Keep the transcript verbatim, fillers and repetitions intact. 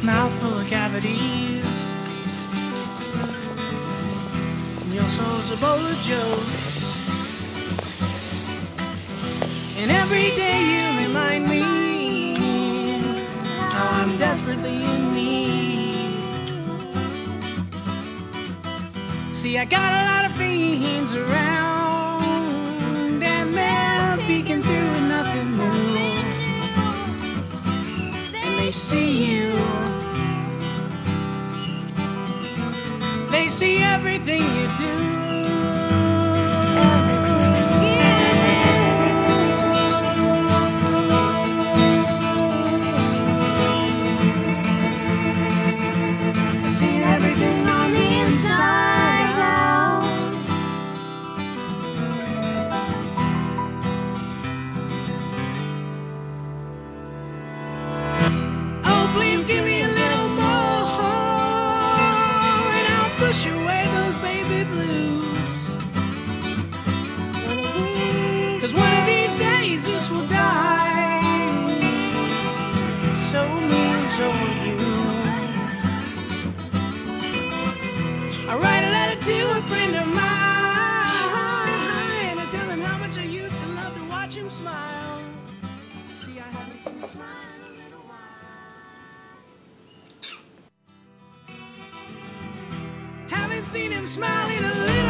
mouth full of cavities. Your soul's a bowl of jokes, and every day you remind me how I'm desperately in need. See, I got a lot of fiends around, and they're peeking through nothing new, and they see you. They see everything you do. See everything on the inside out. Oh, please give me a little more, and I'll push away those baby blues. 'Cause one of these days this will die. So me and so will you. I write a letter to a friend of mine, I tell him how much I used to love to watch him smile. See, I haven't seen him smile in a little while. Haven't seen him smile in a little